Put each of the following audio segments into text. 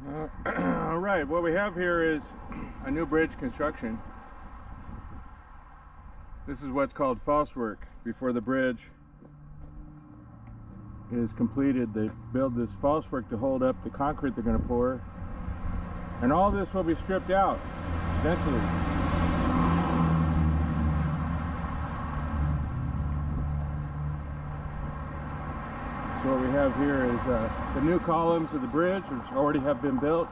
All right, what we have here is a new bridge construction. This is what's called false work. Before the bridge is completed, they build this false work to hold up the concrete they're going to pour, and all this will be stripped out eventually. So what we have here is the new columns of the bridge, which already have been built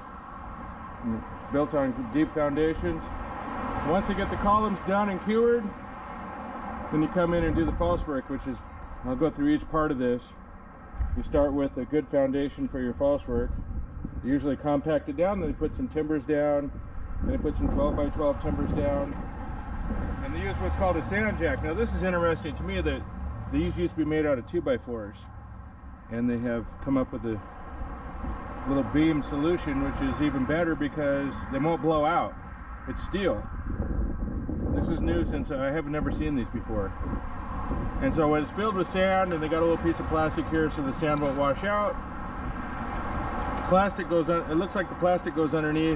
on deep foundations. Once you get the columns done and cured, then you come in and do the false work, which is, I'll go through each part of this. You start with a good foundation for your false work. You usually compact it down, then you put some timbers down, then you put some 12 by 12 timbers down, and they use what's called a sand jack. Now this is interesting to me that these used to be made out of 2x4s, and they have come up with a little beam solution, which is even better because they won't blow out. It's steel. This is new, since I have never seen these before. And so when it's filled with sand, and they got a little piece of plastic here so the sand won't wash out, plastic goes on, it looks like the plastic goes underneath,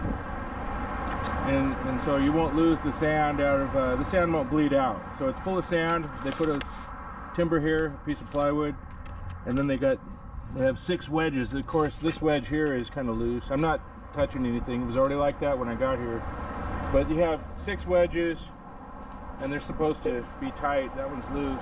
and so you won't lose the sand out of the sand won't bleed out. So it's full of sand. They put a timber here, a piece of plywood, and then they have 6 wedges. Of course, this wedge here is kind of loose. I'm not touching anything. It was already like that when I got here. But you have 6 wedges, and they're supposed to be tight. That one's loose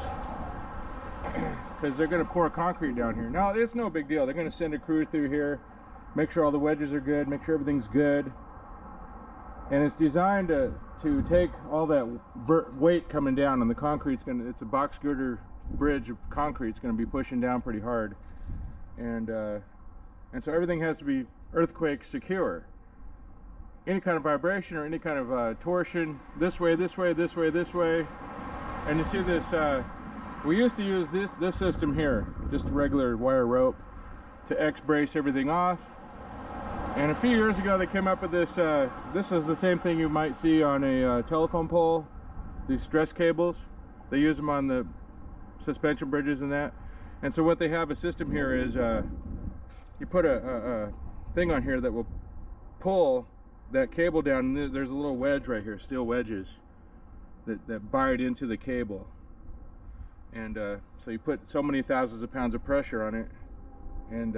because they're going to pour concrete down here. Now, it's no big deal. They're going to send a crew through here, make sure all the wedges are good, make sure everything's good. And it's designed to take all that weight coming down, and the concrete's going to, it's a box girder bridge of concrete. It's going to be pushing down pretty hard. And so everything has to be earthquake secure. Any kind of vibration or any kind of torsion, this way, this way, this way, this way. And you see this, we used to use this system here, just a regular wire rope, to X-brace everything off. And a few years ago they came up with this, this is the same thing you might see on a telephone pole, these stress cables. They use them on the suspension bridges and that. And so what they have a system here is, you put a thing on here that will pull that cable down, and there's a little wedge right here, steel wedges that bite into the cable. And so you put so many thousands of pounds of pressure on it and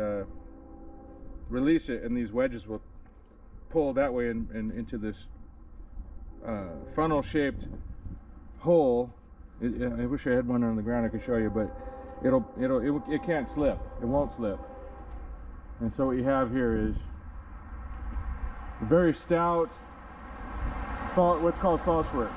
release it, and these wedges will pull that way and into this funnel shaped hole. I wish I had one on the ground I could show you, but it can't slip. It won't slip. And so what you have here is a very stout, what's called false work.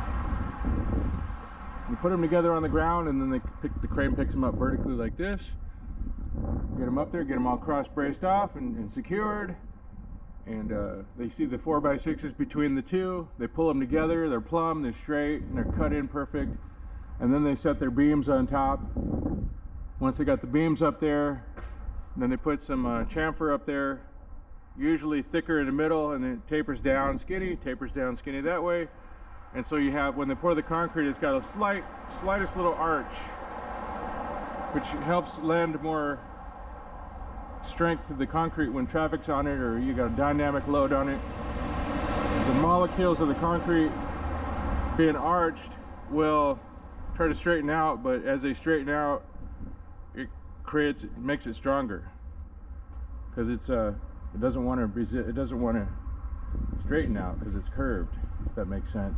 You put them together on the ground, and then the crane picks them up vertically like this. Get them up there, get them all cross braced off and secured. And they see the 4x6s between the two. They pull them together. They're plumb, they're straight, and they're cut in perfect. And then they set their beams on top. Once they got the beams up there, then they put some chamfer up there, usually thicker in the middle, and it tapers down skinny that way. And so you have, when they pour the concrete, it's got a slightest little arch, which helps lend more strength to the concrete when traffic's on it, or you got a dynamic load on it. The molecules of the concrete being arched will try to straighten out, but as they straighten out, it makes it stronger, because it doesn't want to straighten out because it's curved, if that makes sense.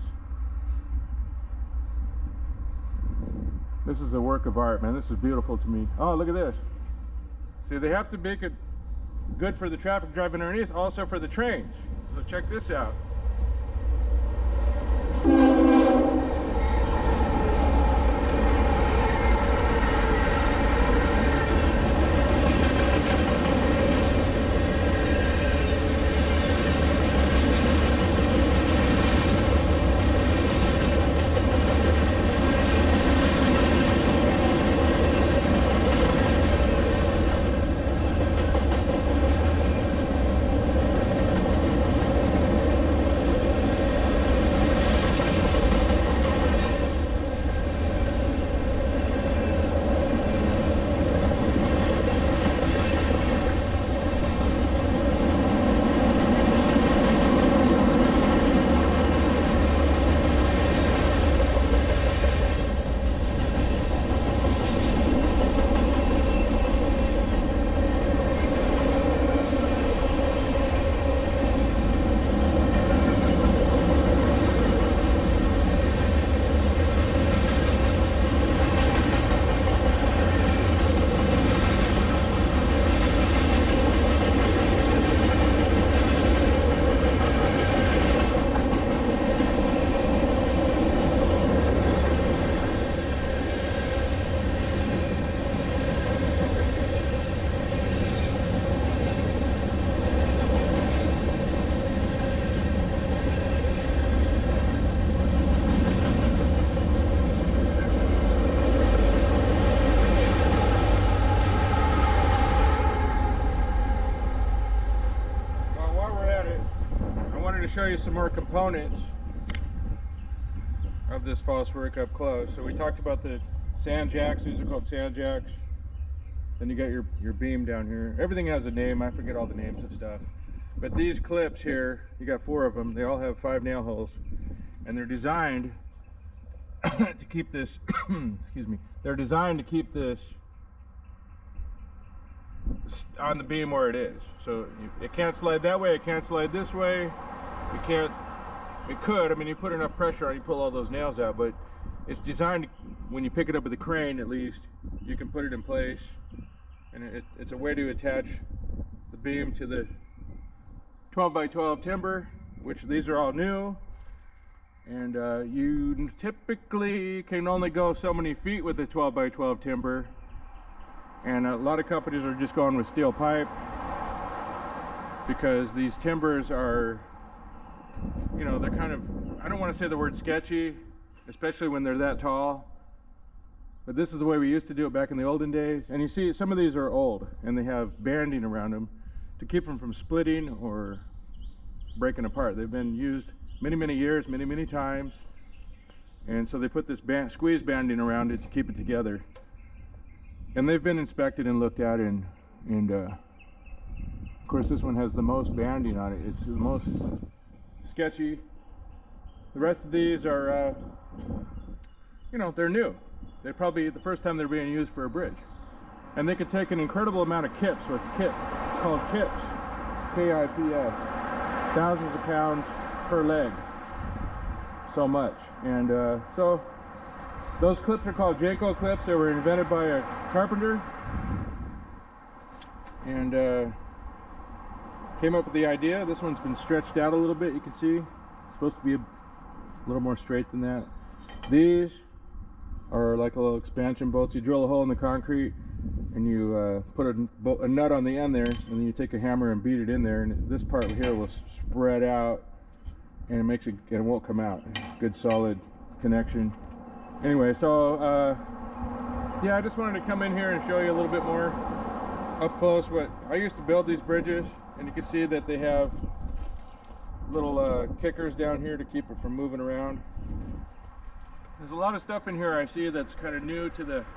This is a work of art, man. This is beautiful to me. Oh, look at this. See, they have to make it good for the traffic driving underneath, also for the trains. So check this out. to show you some more components of this false work up close. So we talked about the sand jacks. These are called sand jacks. Then you got your beam down here. Everything has a name. I forget all the names of stuff. But these clips here, you got 4 of them. They all have 5 nail holes, and they're designed to keep this. Excuse me. They're designed to keep this on the beam where it is. So it can't slide that way. It can't slide this way. You can't. It could. I mean, you put enough pressure on, you pull all those nails out. But it's designed to, when you pick it up with the crane, at least you can put it in place, and it's a way to attach the beam to the 12 by 12 timber, which these are all new. And you typically can only go so many feet with the 12 by 12 timber. And a lot of companies are just going with steel pipe because these timbers are, you know, they're kind of, I don't want to say the word sketchy, especially when they're that tall. But this is the way we used to do it back in the olden days. And you see, some of these are old and they have banding around them to keep them from splitting or breaking apart. They've been used many years, many times. And so they put this squeeze banding around it to keep it together. And they've been inspected and looked at, and of course this one has the most banding on it. It's the most sketchy. The rest of these are, you know, they're new. They're probably the first time they're being used for a bridge. And they could take an incredible amount of kips, so it's called kips, K-I-P-S. Thousands of pounds per leg, so much. And so those clips are called Janko clips. They were invented by a carpenter, and came up with the idea. This one's been stretched out a little bit, you can see. It's supposed to be a little more straight than that. These are like a little expansion bolts. You drill a hole in the concrete and you put a nut on the end there, and then you take a hammer and beat it in there, and this part here will spread out, and it makes it, and it won't come out. Good solid connection. Anyway, so yeah, I just wanted to come in here and show you a little bit more up close what I used to build these bridges. And you can see that they have little kickers down here to keep it from moving around. There's a lot of stuff in here I see that's kind of new to that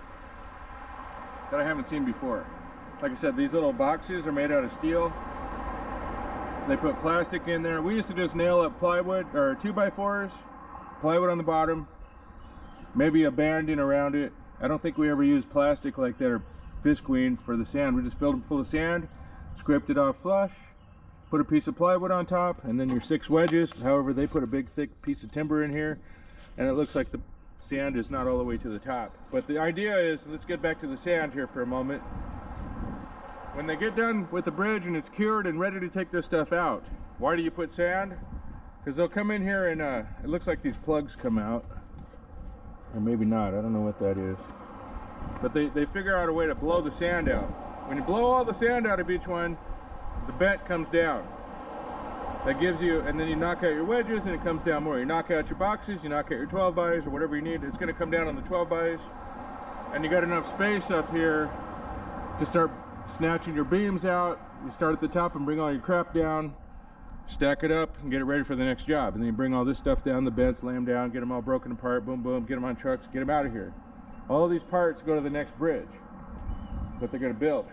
I haven't seen before. Like I said, these little boxes are made out of steel. They put plastic in there. We used to just nail up plywood or 2x4s, plywood on the bottom, maybe a banding around it. I don't think we ever used plastic like that or visqueen for the sand. We just filled them full of sand, scraped it off flush, put a piece of plywood on top, and then your 6 wedges. However, they put a big thick piece of timber in here, and it looks like the sand is not all the way to the top. But the idea is, let's get back to the sand here for a moment. When they get done with the bridge and it's cured and ready to take this stuff out, why do you put sand? Because they'll come in here and it looks like these plugs come out, or maybe not, I don't know what that is. But they figure out a way to blow the sand out. When you blow all the sand out of each one, the bent comes down. That gives you, and then you knock out your wedges and it comes down more. You knock out your boxes, you knock out your 12 bys or whatever you need, it's going to come down on the 12 bys. And you got enough space up here to start snatching your beams out. You start at the top and bring all your crap down, stack it up and get it ready for the next job. And then you bring all this stuff down, the bents, lay them down, get them all broken apart, boom boom, get them on trucks, get them out of here. All of these parts go to the next bridge that they're going to build.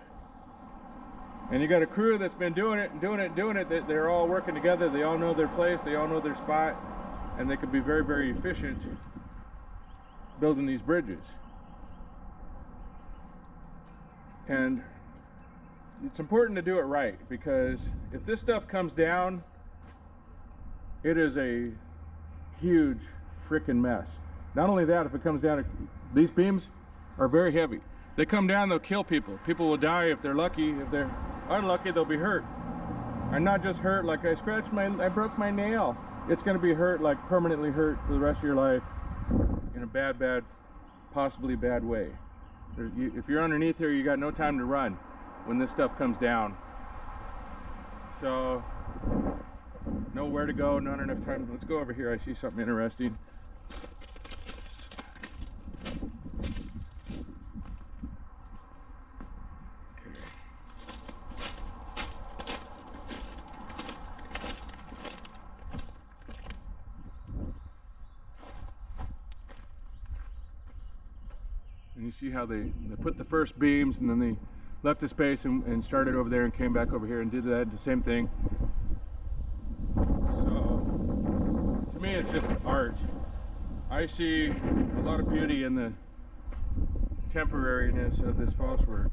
And you got a crew that's been doing it. They're all working together. They all know their place. They all know their spot. And they can be very efficient building these bridges. And it's important to do it right, because if this stuff comes down, it is a huge freaking mess. Not only that, if it comes down, these beams are very heavy. They come down, they'll kill people. People will die if they're lucky. If they're unlucky, they'll be hurt. And not just hurt like I broke my nail. It's going to be hurt, like permanently hurt for the rest of your life in a bad, possibly bad way. If you're underneath here, you got no time to run when this stuff comes down. So, nowhere to go, not enough time. Let's go over here. I see something interesting. you see how they put the first beams and then they left a space and started over there and came back over here and did the same thing. So to me it's just art. I see a lot of beauty in the temporariness of this false work.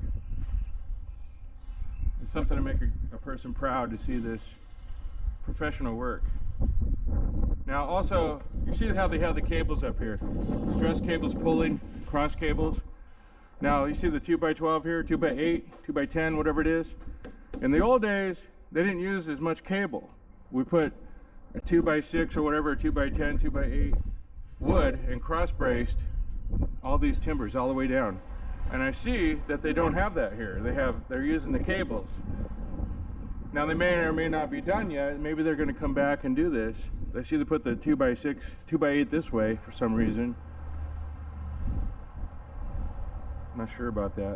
It's something to make a person proud to see this professional work. Now also, you see how they have the cables up here, stress cables pulling, cross cables. Now you see the 2x12 here, 2x8, 2x10, whatever it is. In the old days, they didn't use as much cable. We put a 2x6 or whatever, 2x10, 2x8 wood and cross braced all these timbers all the way down. And I see that they don't have that here. They're using the cables. Now they may or may not be done yet. Maybe they're going to come back and do this. I see they put the 2x6, 2x8 this way for some reason. I'm not sure about that.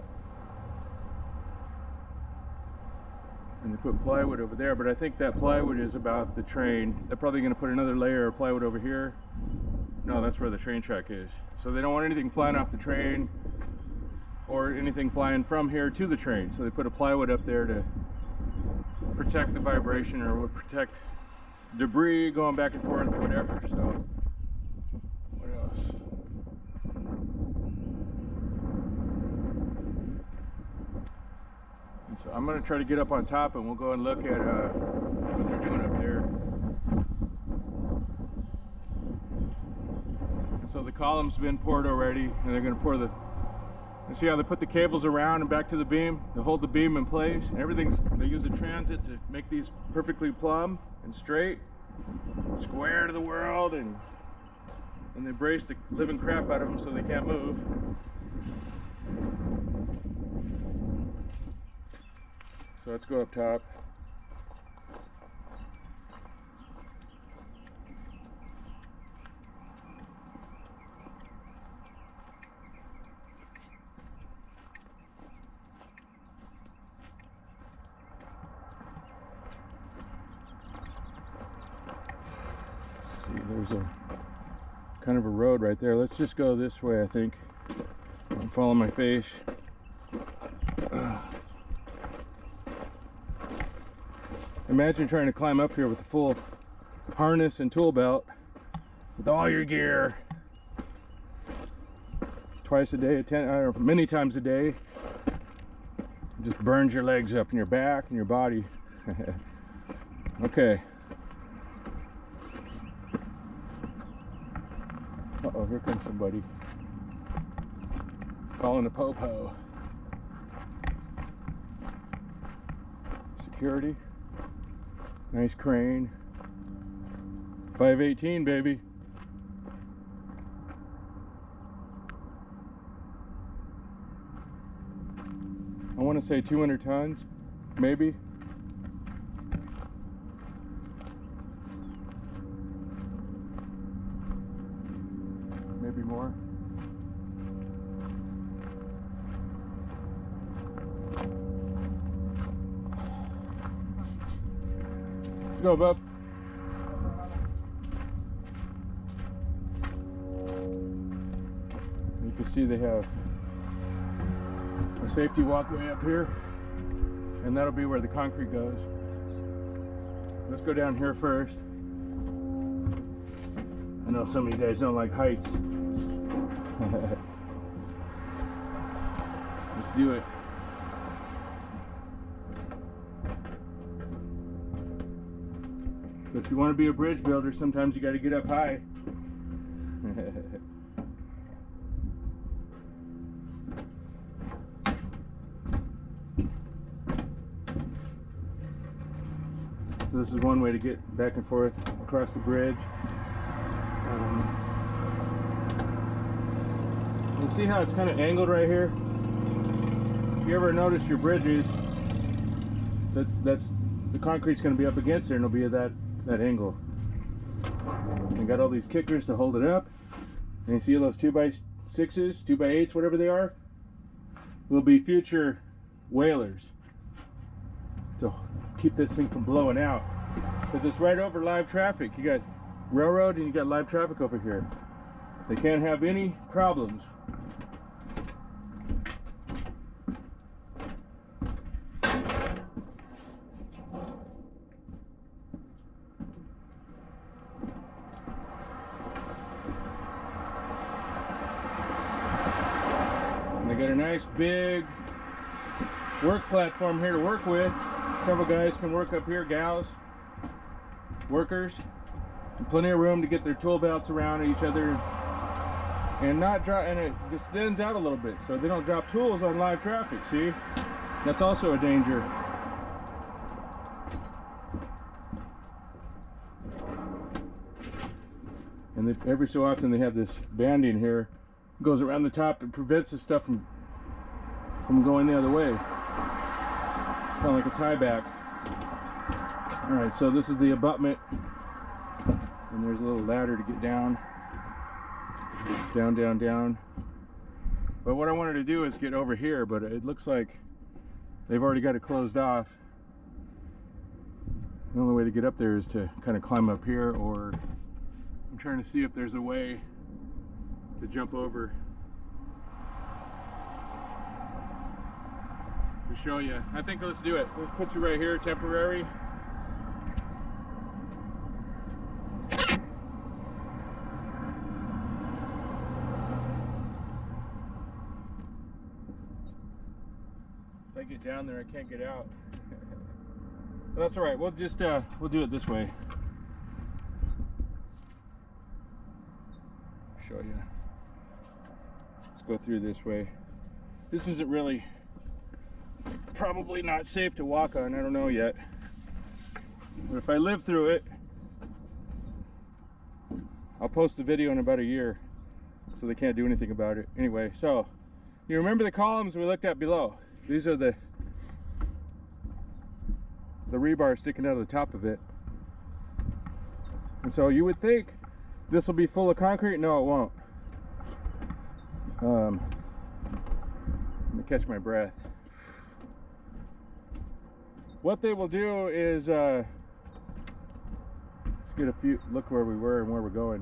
And they put plywood over there, but I think that plywood is about the train. They're probably going to put another layer of plywood over here. No, that's where the train track is. So they don't want anything flying off the train or anything flying from here to the train. So they put a plywood up there to protect the vibration or protect debris going back and forth or whatever. So what else? And so I'm going to try to get up on top and we'll go and look at what they're doing up there. And so the column's been poured already, and they're going to pour the. You see how they put the cables around and back to the beam to hold the beam in place, and everything's. They use a transit to make these perfectly plumb and straight, square to the world, and they brace the living crap out of them so they can't move. So let's go up top. There's a kind of a road right there. Let's just go this way, I think, and follow my face. Imagine trying to climb up here with a full harness and tool belt with all your gear twice a day, or many times a day. It just burns your legs up and your back and your body. Okay. Uh-oh, here comes somebody. Calling a po-po. Security. Nice crane. 518, baby. I want to say 200 tons, maybe. Maybe more. Let's go, bub. You can see they have a safety walkway up here, and that'll be where the concrete goes. Let's go down here first. I know some of you guys don't like heights. Let's do it. But if you want to be a bridge builder, sometimes you got to get up high. So this is one way to get back and forth across the bridge. You see how it's kind of angled right here? If you ever notice your bridges, that's the concrete's going to be up against there, and it'll be at that angle. You got all these kickers to hold it up, and you see those 2x6s, 2x8s, whatever they are, will be future whalers to keep this thing from blowing out, because it's right over live traffic. You got railroad and you got live traffic over here. They can't have any problems nice big work platform here to work with. Several guys can work up here, gals, workers, and plenty of room to get their tool belts around each other and not drop, and it extends out a little bit so they don't drop tools on live traffic. See, that's also a danger. And every so often they have this banding here, goes around the top and prevents the stuff from going the other way, kind of like a tie back. All right, so this is the abutment, and there's a little ladder to get down, down. But what I wanted to do is get over here, but it looks like they've already got it closed off. The only way to get up there is to kind of climb up here, or I'm trying to see if there's a way to jump over to show you. I think let's do it. Let's put you right here, temporary. If I get down there, I can't get out. But that's all right. We'll just we'll do it this way. Show you. Let's go through this way. This isn't really, probably not safe to walk on. I don't know yet. But if I live through it, I'll post the video in about a year, so they can't do anything about it. Anyway, so you remember the columns we looked at below? These are the rebar sticking out of the top of it. And so you would think this will be full of concrete. No, it won't. Let me catch my breath. What they will do is let's get a few look where we were and where we're going.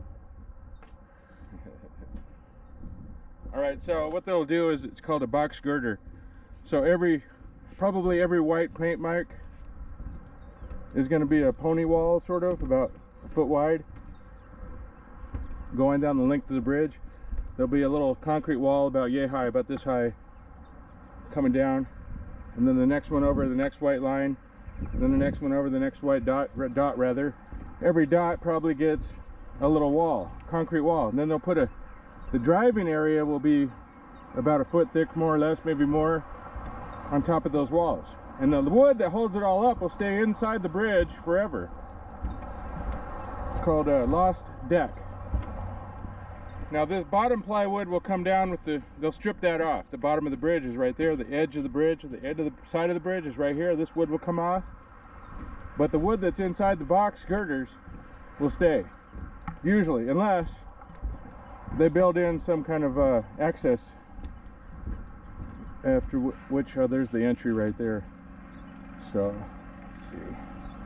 All right, so what they'll do is, it's called a box girder. So probably every white paint mark is going to be a pony wall, sort of about a foot wide, going down the length of the bridge. There'll be a little concrete wall about yay high, about this high, coming down, and then the next one over the next white line, and then the next one over the next white dot, red dot rather. Every dot probably gets a little wall, concrete wall, and then they'll put the driving area will be about a foot thick, more or less, maybe more, on top of those walls. And the wood that holds it all up will stay inside the bridge forever. It's called a lost deck. Now this bottom plywood will come down with they'll strip that off. The bottom of the bridge is right there. The edge of the bridge, the edge of the side of the bridge is right here. This wood will come off. But the wood that's inside the box girders will stay. Usually, unless they build in some kind of access, after which, there's the entry right there. So, let's see.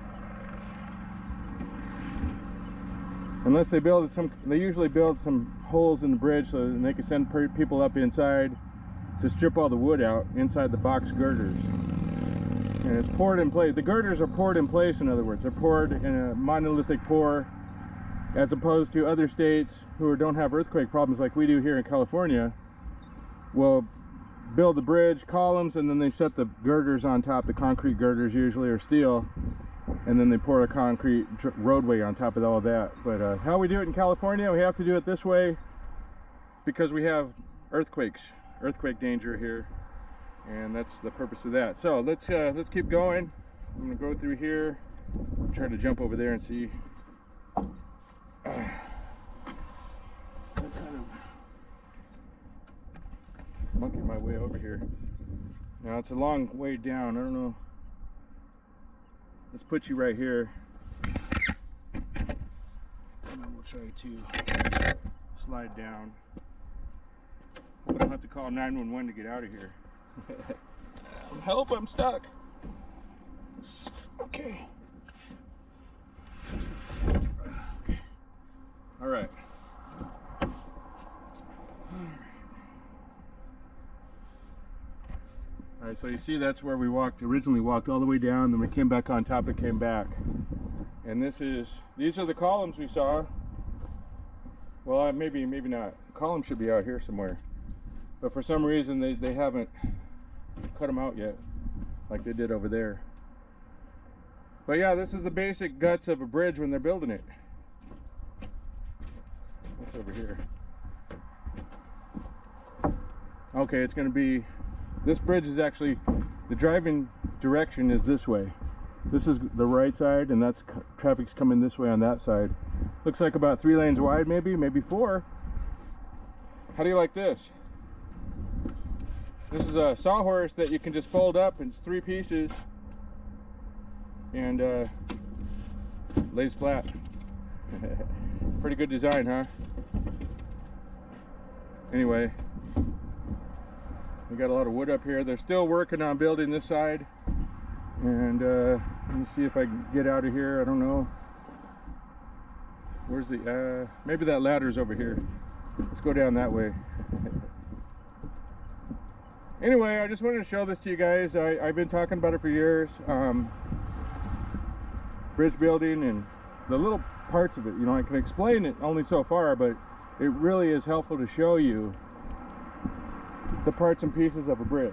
Unless they build they usually build some holes in the bridge so that they can send people up inside to strip all the wood out inside the box girders. And it's poured in place. The girders are poured in place, in other words. They're poured in a monolithic pour, as opposed to other states who don't have earthquake problems like we do here in California, will build the bridge columns and then they set the girders on top, the concrete girders usually, or steel, and then they pour a concrete roadway on top of all that. But how we do it in California, we have to do it this way because we have earthquake danger here, and that's the purpose of that. So let's keep going. I'm gonna go through here, try to jump over there and see what kind of monkey my way over here. Now it's a long way down. I don't know. Let's put you right here, and then we'll try to slide down. We don't have to call 911 to get out of here. Help! I'm stuck. Okay. All right. All right, so you see that's where we originally walked all the way down, then we came back on top and came back. And these are the columns we saw. Well, maybe not. The column should be out here somewhere. but for some reason they haven't cut them out yet like they did over there. But yeah, this is the basic guts of a bridge when they're building it. What's over here? Okay, it's going to be, this bridge is actually, the driving direction is this way. This is the right side, and that's traffic's coming this way on that side. Looks like about 3 lanes wide, maybe 4. How do you like this? This is a sawhorse that you can just fold up in 3 pieces and lays flat. Pretty good design, huh? Anyway, we got a lot of wood up here. They're still working on building this side, and let me see if I can get out of here. I don't know. Where's the maybe that ladder's over here. Let's go down that way. Anyway, I just wanted to show this to you guys. I've been talking about it for years. Bridge building and the little parts of it. You know, I can explain it only so far, but it really is helpful to show you the parts and pieces of a bridge.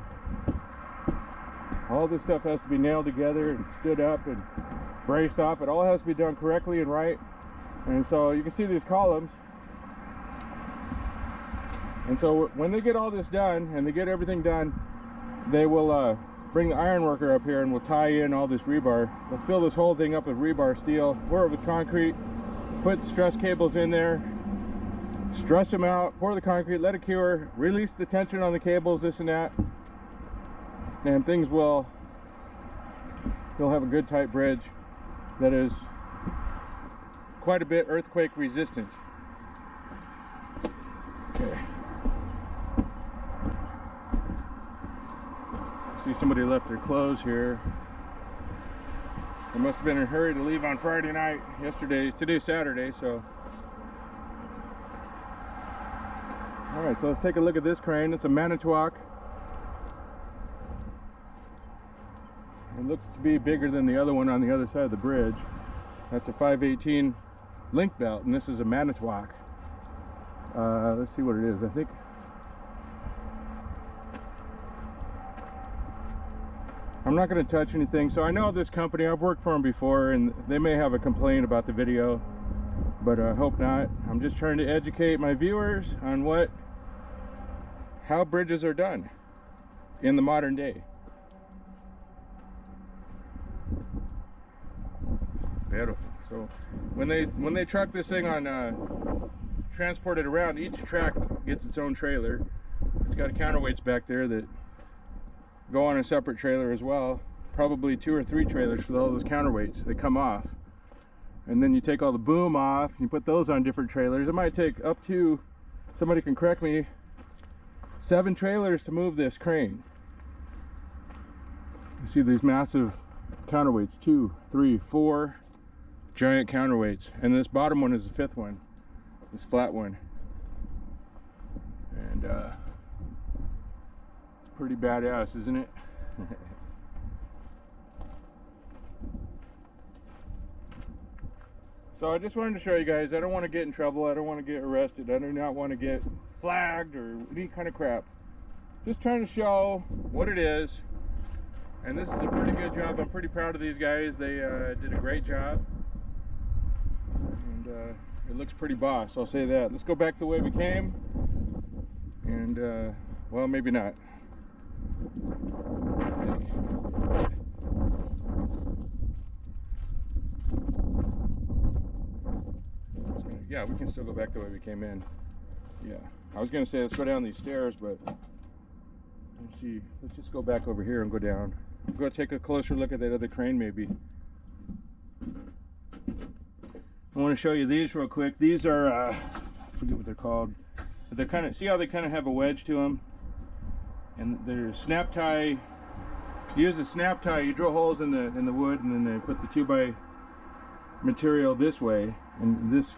All this stuff has to be nailed together and stood up and braced off. It all has to be done correctly and right. And so you can see these columns. And so when they get all this done and they get everything done, they will bring the iron worker up here and we'll tie in all this rebar. We'll fill this whole thing up with rebar steel, pour it with concrete, put stress cables in there, stress them out, pour the concrete, let it cure, release the tension on the cables, this and that, and things will, they'll have a good tight bridge that is quite a bit earthquake resistant. Okay. See, somebody left their clothes here. They must have been in a hurry to leave on Friday night. Today's Saturday, so. Alright, so let's take a look at this crane. It's a Manitowoc. It looks to be bigger than the other one on the other side of the bridge. That's a 518 link belt, and this is a Manitowoc. Let's see what it is. I think I'm not going to touch anything. So I know this company, I've worked for them before, and they may have a complaint about the video, but I hope not. I'm just trying to educate my viewers on how bridges are done in the modern day. Beautiful. So when they truck this thing on, transport it around, each track gets its own trailer. It's got counterweights back there that go on a separate trailer as well. Probably 2 or 3 trailers for all those counterweights. They come off, and then you take all the boom off and you put those on different trailers. It might take up to, somebody can correct me, 7 trailers to move this crane. You see these massive counterweights, 2, 3, 4 giant counterweights, and this bottom one is the 5th one, this flat one. And it's pretty badass, isn't it? So I just wanted to show you guys. I don't want to get in trouble. I don't want to get arrested. I do not want to get flagged or any kind of crap. Just trying to show what it is. And this is a pretty good job. I'm pretty proud of these guys. They did a great job. And it looks pretty boss, I'll say that. Let's go back the way we came. And, well, maybe not. Yeah, we can still go back the way we came in. Yeah, I was gonna say let's go down these stairs, but let's see. Let's just go back over here and go down. Go take a closer look at that other crane, maybe. I want to show you these real quick. These are I forget what they're called. But they're kind of, see how they kind of have a wedge to them, and they're snap tie. You use a snap tie. You drill holes in the wood, and then they put the 2x material this way, and this,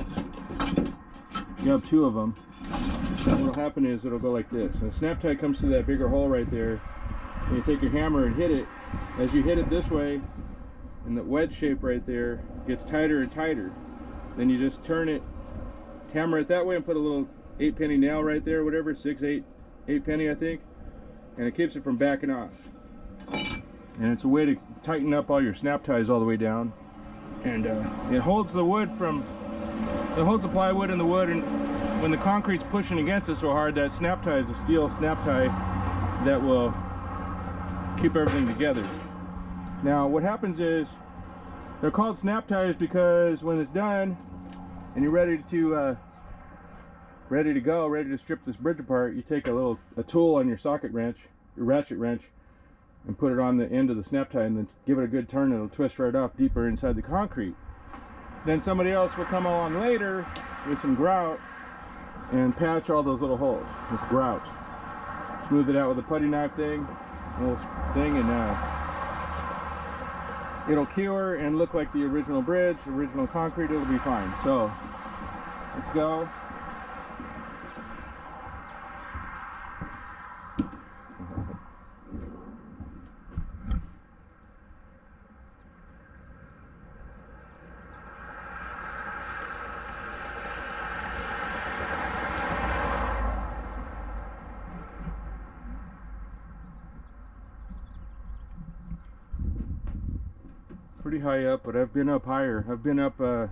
you have 2 of them. And what'll happen is it'll go like this. And the snap tie comes to that bigger hole right there, and you take your hammer and hit it. As you hit it this way, and the wedge shape right there gets tighter and tighter. Then you just turn it, hammer it that way, and put a little 8-penny nail right there, whatever, 6, 8, 8-penny I think, and it keeps it from backing off. And it's a way to tighten up all your snap ties all the way down, and it holds the wood from, it holds the plywood and the wood, and when the concrete's pushing against it so hard, that snap tie is a steel snap tie that will keep everything together. Now what happens is, they're called snap ties because when it's done and you're ready to go, ready to strip this bridge apart, you take a tool on your socket wrench, your ratchet wrench, and put it on the end of the snap tie, and then give it a good turn, and it'll twist right off deeper inside the concrete. Then somebody else will come along later with some grout and patch all those little holes with grout. Smooth it out with a putty knife thing, little thing, and it'll cure and look like the original bridge, original concrete. It'll be fine. So let's go. Pretty high up, but I've been up higher. I've been up on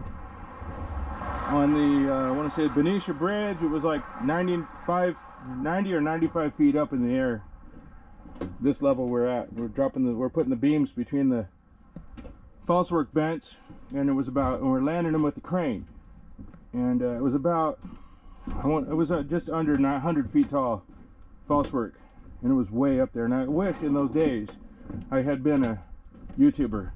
the I want to say Benicia Bridge. It was like 90 or 95 feet up in the air. This level we're at, we're putting the beams between the false work vents, and we're landing them with the crane, and it was about, it was just under 900 feet tall false work, and it was way up there. And I wish in those days I had been a YouTuber.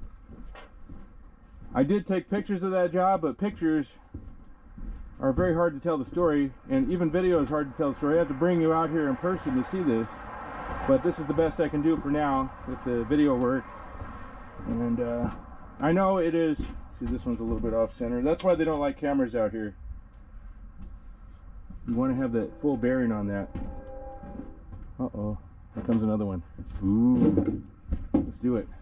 I did take pictures of that job, but pictures are very hard to tell the story, and even video is hard to tell the story. I have to bring you out here in person to see this, but this is the best I can do for now with the video work. And I know it is, see, this one's a little bit off center. That's why they don't like cameras out here. You want to have that full bearing on that. Uh-oh, here comes another one. Ooh, let's do it.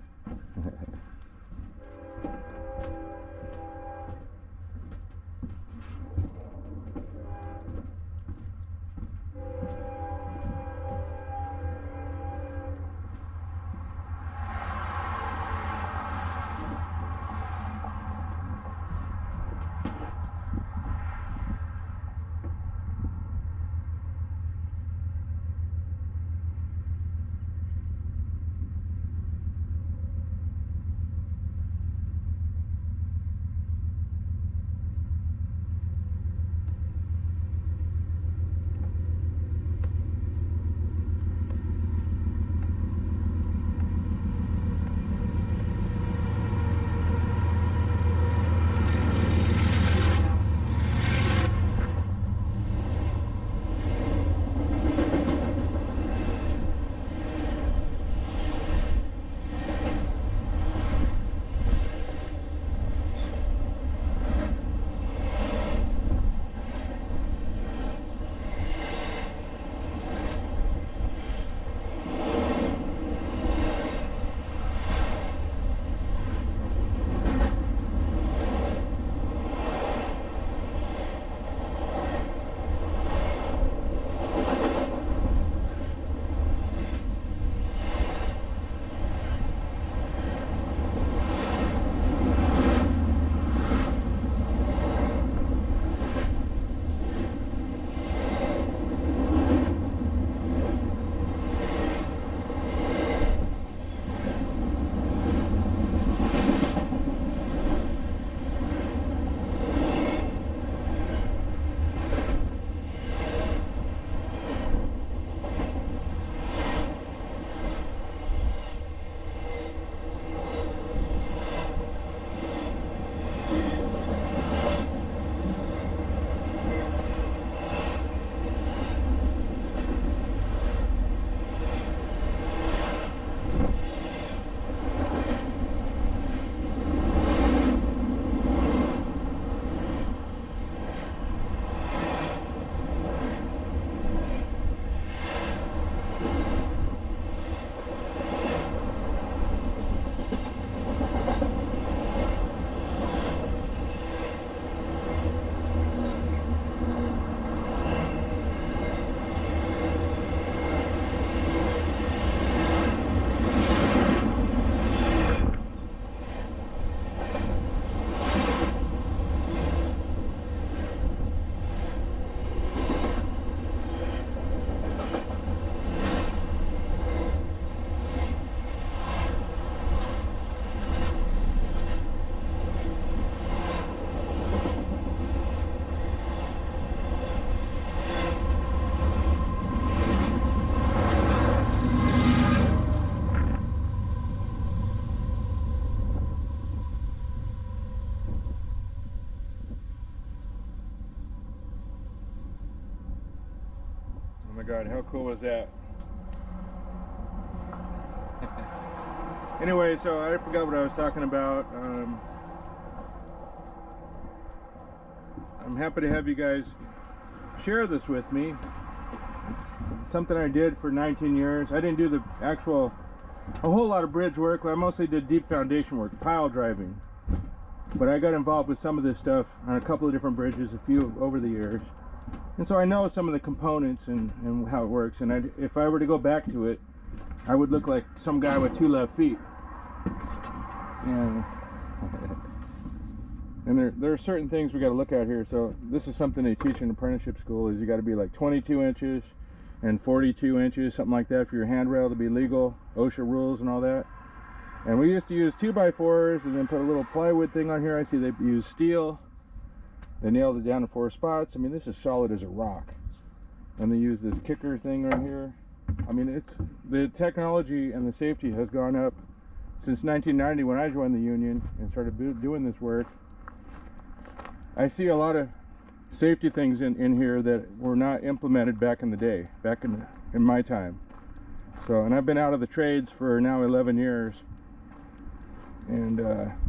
God, how cool was that? Anyway, so I forgot what I was talking about. I'm happy to have you guys share this with me. It's something I did for 19 years. I didn't do a whole lot of bridge work. I mostly did deep foundation work, pile driving. But I got involved with some of this stuff on a couple of different bridges, a few over the years. And so I know some of the components and how it works. And if I were to go back to it, I would look like some guy with 2 left feet. And there are certain things we got to look at here. So this is something they teach in apprenticeship school, is you got to be like 22 inches and 42 inches, something like that, for your handrail to be legal, OSHA rules and all that. And we used to use 2x4s and then put a little plywood thing on here. I see they use steel. They nailed it down to 4 spots. I mean, this is solid as a rock. And they use this kicker thing right here. I mean, the technology and the safety has gone up since 1990 when I joined the union and started doing this work. I see a lot of safety things in here that were not implemented back in the day, back in my time. So, and I've been out of the trades for now 11 years. And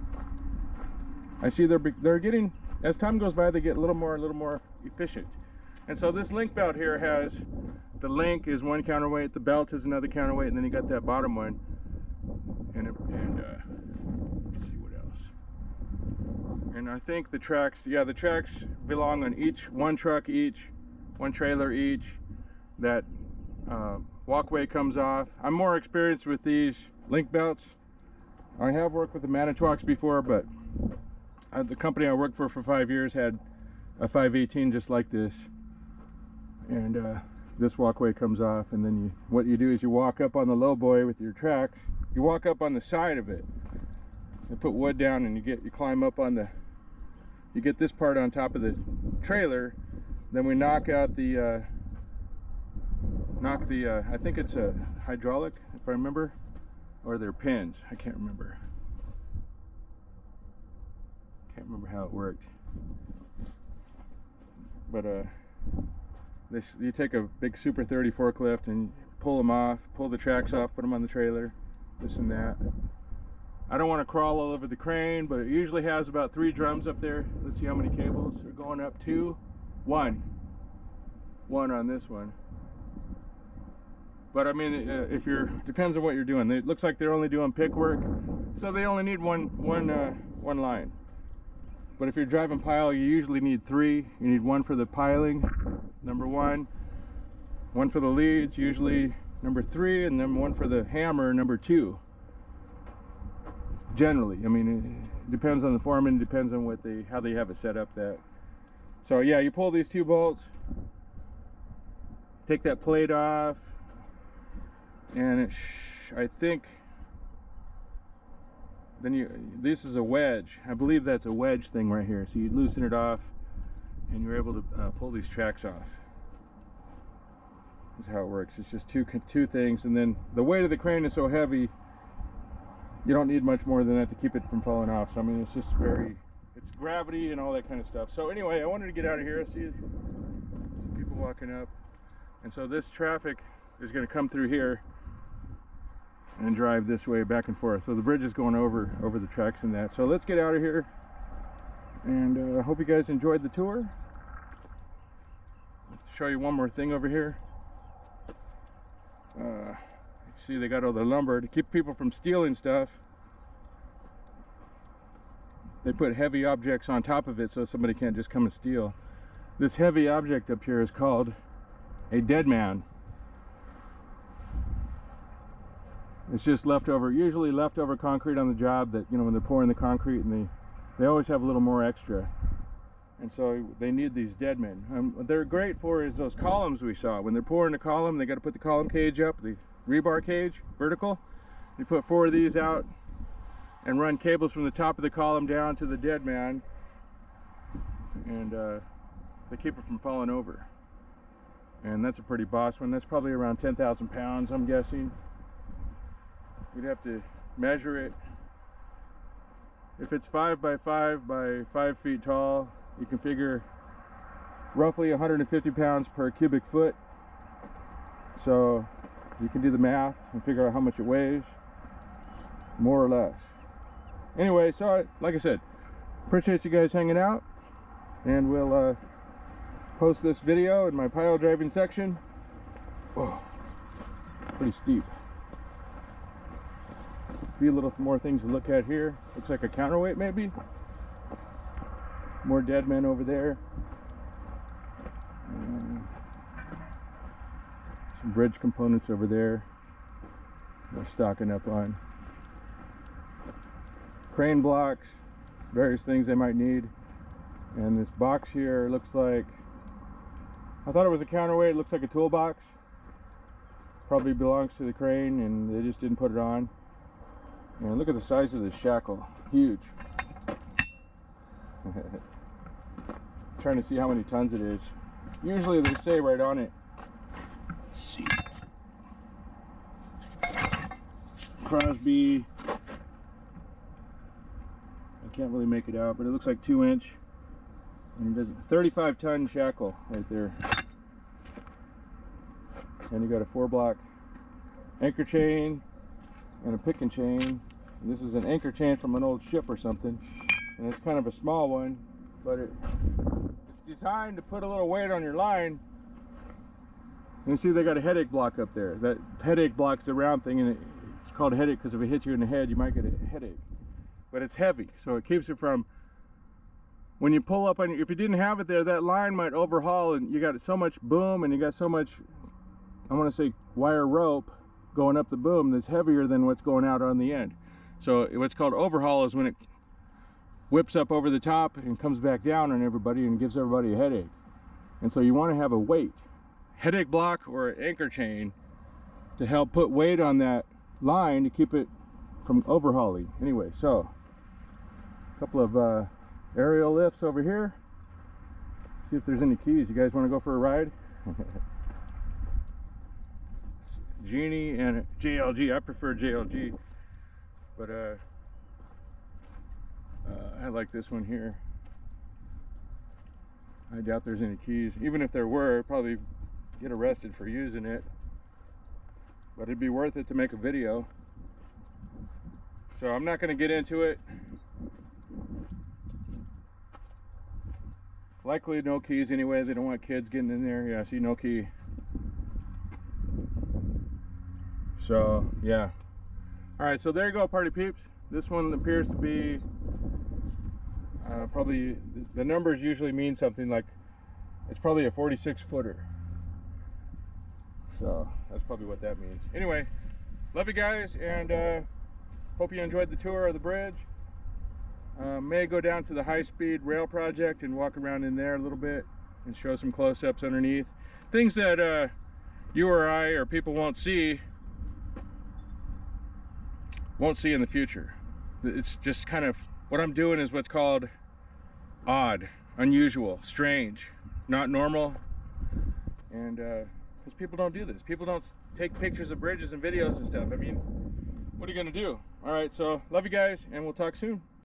I see they're getting, as time goes by, they get a little more efficient. And so this link belt here has, the link is one counterweight, the belt is another counterweight, and then you got that bottom one. And let's see what else. And I think the tracks, yeah, the tracks belong on one truck each, one trailer each. That walkway comes off. I'm more experienced with these link belts. I have worked with the Manitowocks before, but the company I worked for 5 years had a 518 just like this. And this walkway comes off, and then what you do is you walk up on the low boy with your tracks. You walk up on the side of it. You put wood down, and you climb up on you get this part on top of the trailer. Then we knock out I think it's a hydraulic, if I remember, or they're pins. I can't remember. Can't remember how it worked. But you take a big Super 30 forklift and pull them off, pull the tracks off, put them on the trailer, this and that. I don't want to crawl all over the crane, but it usually has about 3 drums up there. Let's see how many cables are going up. 2, 1 on this one. But I mean, depends on what you're doing. It looks like they're only doing pick work, so they only need one line. But if you're driving pile, you usually need 3. You need 1 for the piling, number 1 for the leads, usually number 3, and then 1 for the hammer, number 2. Generally, I mean, it depends on the foreman, depends on how they have it set up. So yeah, you pull these 2 bolts, take that plate off, and I think then this is a wedge. I believe that's a wedge thing right here. So you loosen it off, and you're able to pull these tracks off. This is how it works. It's just two things, and then the weight of the crane is so heavy, you don't need much more than that to keep it from falling off. So I mean, it's just it's gravity and all that kind of stuff. So anyway, I wanted to get out of here. See some people walking up, and so this traffic is going to come through here and drive this way back and forth. So the bridge is going over the tracks and that. So let's get out of here, and I hope you guys enjoyed the tour. Let's show you one more thing over here. See, they got all the lumber to keep people from stealing stuff. They put heavy objects on top of it so somebody can't just come and steal. This heavy object up here is called a dead man. It's just usually leftover concrete on the job that, when they're pouring the concrete, and they always have a little more extra. And so they need these dead men. What they're great for is those columns we saw. When they're pouring a column, they got to put the column cage up, the rebar cage, vertical. You put 4 of these out and run cables from the top of the column down to the dead man, and they keep it from falling over. And that's a pretty boss one. That's probably around 10,000 pounds, I'm guessing. We'd have to measure it. If it's 5 by 5 by 5 feet tall, you can figure roughly 150 pounds per cubic foot. So you can do the math and figure out how much it weighs, more or less. Anyway, so like I said, appreciate you guys hanging out, and we'll post this video in my pile driving section. Oh, pretty steep. A few little more things to look at here. Looks like a counterweight maybe. More dead men over there. Some bridge components over there they're stocking up on. Crane blocks, various things they might need. And this box here looks like, I thought it was a counterweight, it looks like a toolbox. Probably belongs to the crane and they just didn't put it on. And look at the size of this shackle, huge. Trying to see how many tons it is. Usually they say right on it. Let's see. Crosby. I can't really make it out, but it looks like 2-inch. And it does a 35-ton shackle right there. And you got a 4-block anchor chain and a picking chain. And this is an anchor chain from an old ship or something. And it's kind of a small one, but it's designed to put a little weight on your line. And you see they got a headache block up there. That headache block's the round thing, and it's called a headache because if it hits you in the head, you might get a headache. But it's heavy, so it keeps it from, when you pull up on, if you didn't have it there, that line might overhaul, and you got so much boom, and you got so much, I want to say wire rope going up the boom that's heavier than what's going out on the end. So what's called overhaul is when it whips up over the top and comes back down on everybody and gives everybody a headache. And so you want to have a weight, headache block or anchor chain, to help put weight on that line to keep it from overhauling. Anyway, so a couple of aerial lifts over here. See if there's any keys. You guys want to go for a ride? Genie and JLG. I prefer JLG, but I like this one here. I doubt there's any keys. Even if there were, I'd probably get arrested for using it, but it'd be worth it to make a video. So I'm not going to get into it. Likely no keys anyway. They don't want kids getting in there. Yeah, see, no key. So yeah. All right, so there you go, party peeps. This one appears to be probably, the numbers usually mean something, like it's probably a 46 footer. So that's probably what that means. Anyway, love you guys, and hope you enjoyed the tour of the bridge. May go down to the high-speed rail project and walk around in there a little bit and show some close-ups underneath. Things that you or I or people won't see in the future. It's just kind of, what I'm doing is what's called odd, unusual, strange, not normal. And because people don't do this. People don't take pictures of bridges and videos and stuff. I mean, what are you gonna do? All right, so love you guys, and we'll talk soon.